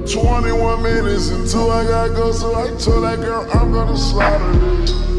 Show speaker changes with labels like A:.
A: 21 minutes until I gotta go, so I told that girl I'm gonna slaughter it.